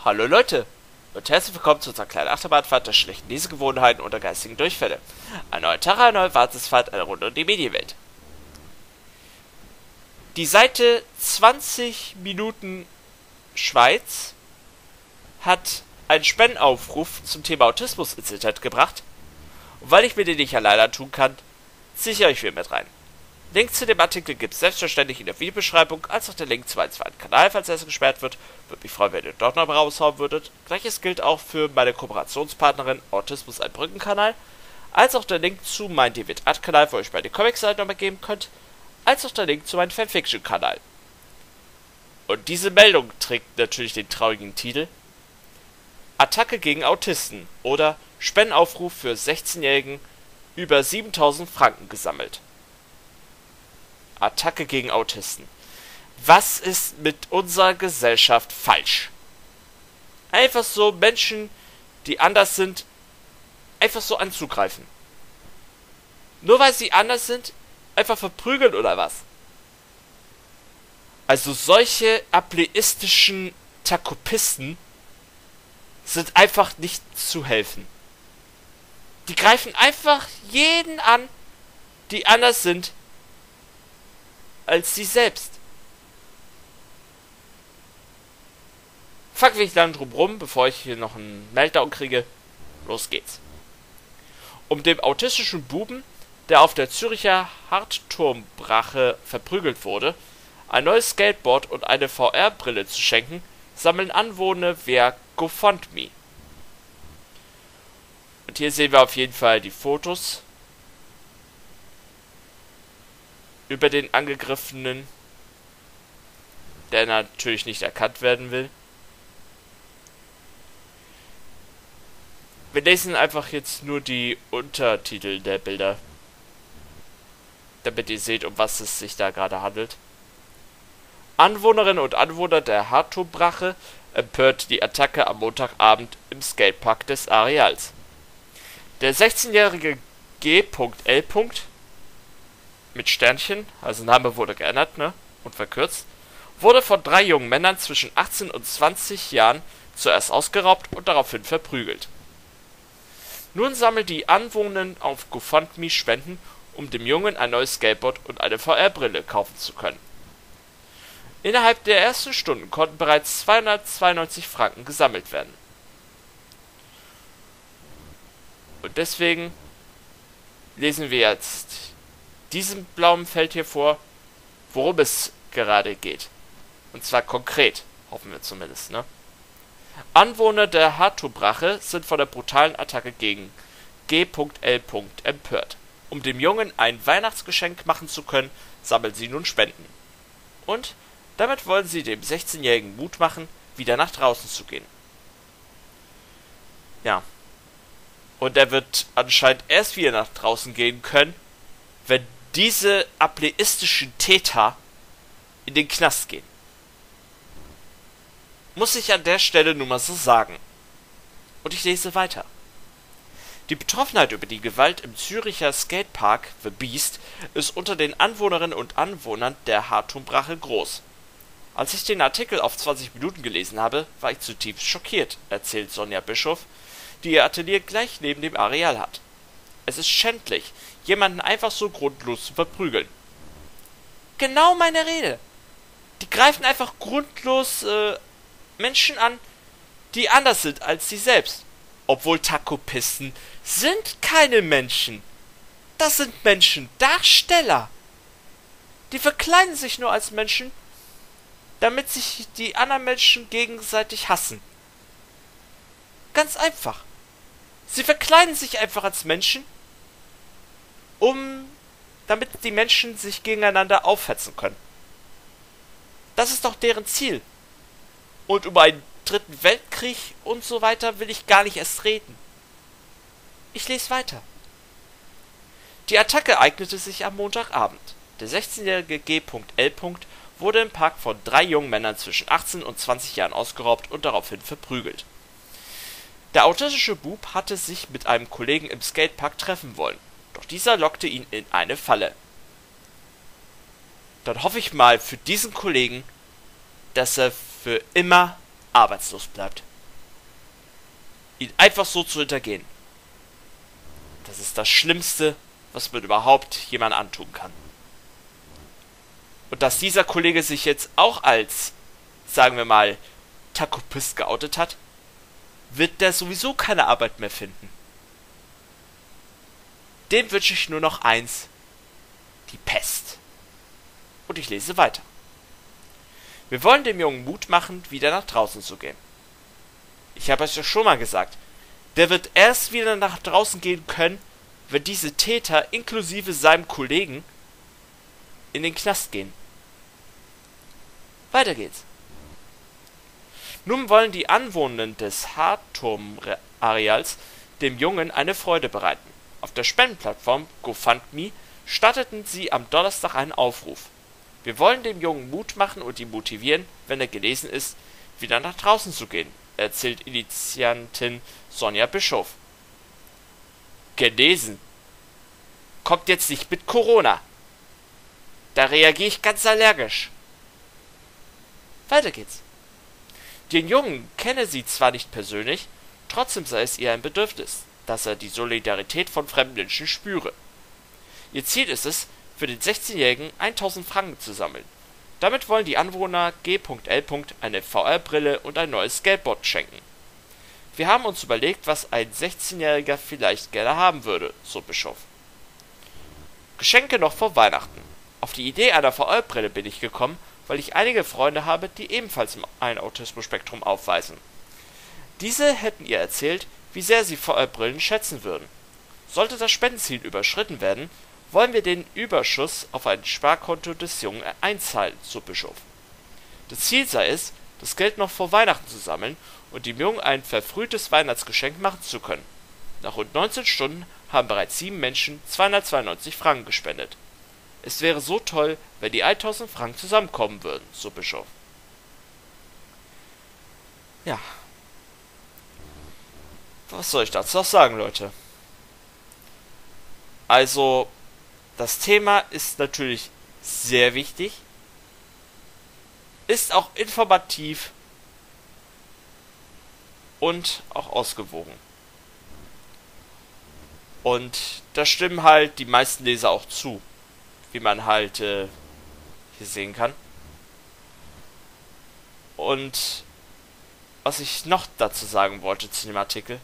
Hallo Leute und herzlich willkommen zu unserer kleinen Achterbahnfahrt der schlechten Lesegewohnheiten und der geistigen Durchfälle. Ein neuer Tag, eine neue Wartungsfahrt, eine Runde um die Medienwelt. Die Seite 20 Minuten Schweiz hat einen Spendenaufruf zum Thema Autismus ins Internet gebracht. Und weil ich mir den nicht alleine tun kann, ziehe ich euch wieder mit rein. Link zu dem Artikel gibt es selbstverständlich in der Videobeschreibung, als auch der Link zu meinem zweiten Kanal, falls er gesperrt wird. Würde mich freuen, wenn ihr dort noch raushauen würdet. Gleiches gilt auch für meine Kooperationspartnerin Autismus ein Brückenkanal, als auch der Link zu meinem DeviantArt-Kanal, wo ihr euch meine Comics-Seiten nochmal geben könnt, als auch der Link zu meinem Fanfiction-Kanal. Und diese Meldung trägt natürlich den traurigen Titel Attacke gegen Autisten oder Spendenaufruf für 16-Jährigen über 7000 Franken gesammelt. Attacke gegen Autisten. Was ist mit unserer Gesellschaft falsch? Einfach so Menschen, die anders sind, einfach so anzugreifen. Nur weil sie anders sind, einfach verprügeln oder was? Also solche ableistischen Takopisten sind einfach nicht zu helfen. Die greifen einfach jeden an, die anders sind als sie selbst. Fuck will ich dann drum rum, bevor ich hier noch einen Meltdown kriege. Los geht's. Um dem autistischen Buben, der auf der Züricher Hartturmbrache verprügelt wurde, ein neues Skateboard und eine VR-Brille zu schenken, sammeln Anwohner via GoFundMe. Und hier sehen wir auf jeden Fall die Fotos über den Angegriffenen, der natürlich nicht erkannt werden will. Wir lesen einfach jetzt nur die Untertitel der Bilder, damit ihr seht, um was es sich da gerade handelt. Anwohnerinnen und Anwohner der Hartturmbrache empört die Attacke am Montagabend im Skatepark des Areals. Der 16-jährige G.L. mit Sternchen, also Name wurde geändert, und verkürzt, wurde von 3 jungen Männern zwischen 18 und 20 Jahren zuerst ausgeraubt und daraufhin verprügelt. Nun sammeln die Anwohner auf GoFundMe Spenden, um dem Jungen ein neues Skateboard und eine VR-Brille kaufen zu können. Innerhalb der ersten Stunden konnten bereits 292 Franken gesammelt werden. Und deswegen lesen wir jetzt diesem blauen Feld hier vor, worum es gerade geht. Und zwar konkret, hoffen wir zumindest, Anwohner der Hartturmbrache sind von der brutalen Attacke gegen G.L. empört. Um dem Jungen ein Weihnachtsgeschenk machen zu können, sammeln sie nun Spenden. Und damit wollen sie dem 16-Jährigen Mut machen, wieder nach draußen zu gehen. Ja. Und er wird anscheinend erst wieder nach draußen gehen können, wenn diese ableistischen Täter in den Knast gehen. Muss ich an der Stelle nun mal so sagen. Und ich lese weiter. Die Betroffenheit über die Gewalt im Züricher Skatepark The Beast ist unter den Anwohnerinnen und Anwohnern der Hartturmbrache groß. Als ich den Artikel auf 20 Minuten gelesen habe, war ich zutiefst schockiert, erzählt Sonja Bischof, die ihr Atelier gleich neben dem Areal hat. Es ist schändlich, jemanden einfach so grundlos zu verprügeln. Genau meine Rede. Die greifen einfach grundlos Menschen an, die anders sind als sie selbst. Obwohl Takopisten sind keine Menschen. Das sind Menschendarsteller. Die verkleiden sich nur als Menschen, damit sich die anderen Menschen gegenseitig hassen. Ganz einfach. Sie verkleiden sich einfach als Menschen, damit die Menschen sich gegeneinander aufhetzen können. Das ist doch deren Ziel. Und über einen dritten Weltkrieg und so weiter will ich gar nicht erst reden. Ich lese weiter. Die Attacke eignete sich am Montagabend. Der 16-jährige G.L. wurde im Park von 3 jungen Männern zwischen 18 und 20 Jahren ausgeraubt und daraufhin verprügelt. Der autistische Bub hatte sich mit einem Kollegen im Skatepark treffen wollen, doch dieser lockte ihn in eine Falle. Dann hoffe ich mal für diesen Kollegen, dass er für immer arbeitslos bleibt. ihn einfach so zu hintergehen. Das ist das Schlimmste, was man überhaupt jemandem antun kann. Und dass dieser Kollege sich jetzt auch als, sagen wir mal, Takopist geoutet hat, wird der sowieso keine Arbeit mehr finden. Dem wünsche ich nur noch eins: die Pest. Und ich lese weiter. Wir wollen dem Jungen Mut machen, wieder nach draußen zu gehen. Ich habe es ja schon mal gesagt, der wird erst wieder nach draußen gehen können, wenn diese Täter inklusive seinem Kollegen in den Knast gehen. Weiter geht's. Nun wollen die Anwohner des Hardturm-Areals dem Jungen eine Freude bereiten. Auf der Spendenplattform GoFundMe starteten sie am Donnerstag einen Aufruf. Wir wollen dem Jungen Mut machen und ihn motivieren, wenn er genesen ist, wieder nach draußen zu gehen, erzählt Initiantin Sonja Bischof. Genesen. Kommt jetzt nicht mit Corona. Da reagiere ich ganz allergisch. Weiter geht's. Den Jungen kenne sie zwar nicht persönlich, trotzdem sei es ihr ein Bedürfnis, dass er die Solidarität von fremden Menschen spüre. Ihr Ziel ist es, für den 16-Jährigen 1000 Franken zu sammeln. Damit wollen die Anwohner G.L. eine VR-Brille und ein neues Skateboard schenken. Wir haben uns überlegt, was ein 16-Jähriger vielleicht gerne haben würde, so Bischof. Geschenke noch vor Weihnachten. Auf die Idee einer VR-Brille bin ich gekommen, weil ich einige Freunde habe, die ebenfalls ein Autismus-Spektrum aufweisen. Diese hätten ihr erzählt, wie sehr sie VR-Brillen schätzen würden. Sollte das Spendenziel überschritten werden, wollen wir den Überschuss auf ein Sparkonto des Jungen einzahlen, so Bischof. Das Ziel sei es, das Geld noch vor Weihnachten zu sammeln und dem Jungen ein verfrühtes Weihnachtsgeschenk machen zu können. Nach rund 19 Stunden haben bereits 7 Menschen 292 Franken gespendet. Es wäre so toll, wenn die 1000 Franken zusammenkommen würden, so Bischof. Ja. Was soll ich dazu noch sagen, Leute? Also, das Thema ist natürlich sehr wichtig, ist auch informativ und auch ausgewogen. Und da stimmen halt die meisten Leser auch zu, wie man halt hier sehen kann. Und was ich noch dazu sagen wollte zu dem Artikel: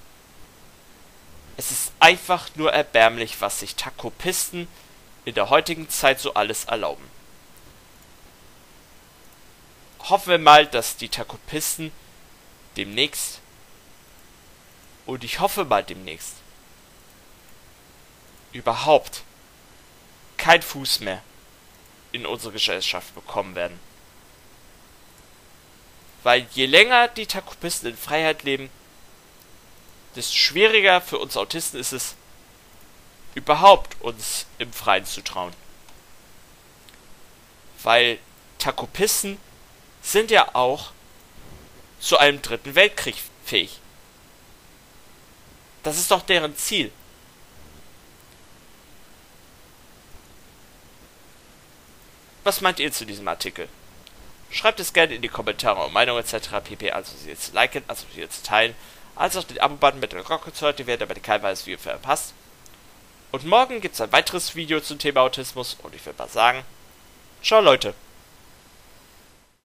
Es ist einfach nur erbärmlich, was sich Takopisten in der heutigen Zeit so alles erlauben. Hoffen wir mal, dass die Takopisten demnächst, und ich hoffe mal demnächst, überhaupt kein Fuß mehr in unsere Gesellschaft bekommen werden. Weil je länger die Takopisten in Freiheit leben, desto schwieriger für uns Autisten ist es, überhaupt uns im Freien zu trauen. Weil Takopisten sind ja auch zu einem 3. Weltkrieg fähig. Das ist doch deren Ziel. Was meint ihr zu diesem Artikel? Schreibt es gerne in die Kommentare eure Meinung etc. pp. Also sie zu liken, also sie zu teilen, als auch den Abo-Button mit der Glocke zu aktivieren, damit ihr kein weiteres Video verpasst. Und morgen gibt es ein weiteres Video zum Thema Autismus und ich würde mal sagen, ciao Leute.